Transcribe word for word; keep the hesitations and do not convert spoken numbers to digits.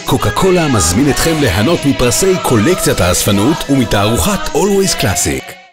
קוקה קולה מזמין אתכם ליהנות מפרסי קולקציית האספנות ומתערוכת Always Classic.